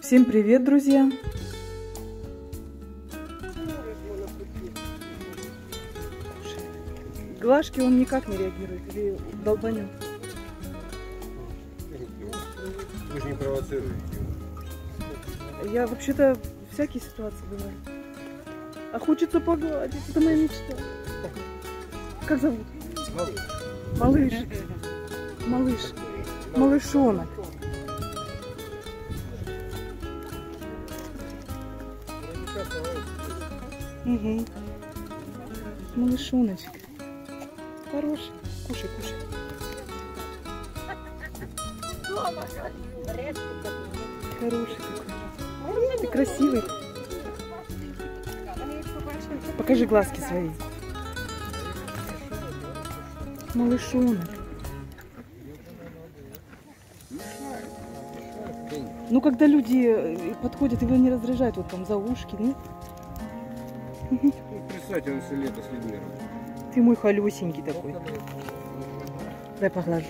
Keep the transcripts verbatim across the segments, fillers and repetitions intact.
Всем привет, друзья! Глажки он никак не реагирует, или долбанет. Вы же не провоцируете его. Я вообще-то всякие ситуации бывают. А хочется погладить, это моя мечта. Как зовут? Малыш. Малыш. Малыш. Малышонок. Угу. Малышоночек. Хороший. Кушай, кушай. Хороший какой. Ты красивый. Покажи глазки свои. Малышонок. Ну, когда люди подходят, его не раздражают, вот там за ушки, нет? Ну, представьте, он все лето с людьми работает. Ты мой холесенький такой. Дай поглажу.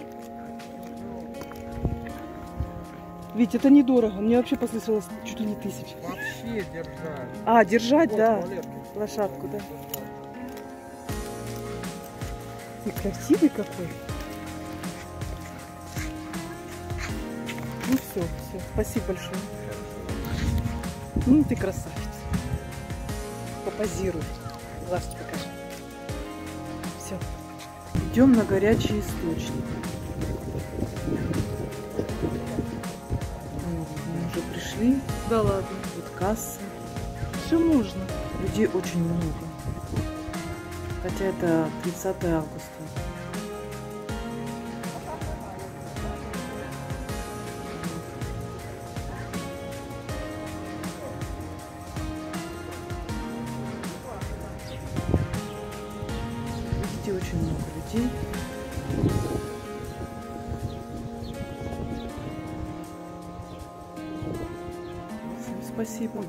Ведь это недорого. Мне вообще послышалось чуть ли не тысяча. Вообще держать. А, держать, Вот, да. туалетки. Лошадку, да. Ты красивый какой. Ну все, все. Спасибо большое. Ну ты красавец. Попозируй. Глазки покажи. Все. Идем на горячий источник. Вот, мы уже пришли. Да ладно. Вот касса. Все можно. Людей очень много. Хотя это тридцатое августа. Видите, очень много людей. Всем спасибо.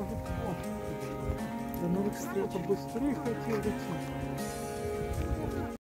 До новых встреч. Быстрее хотел идти.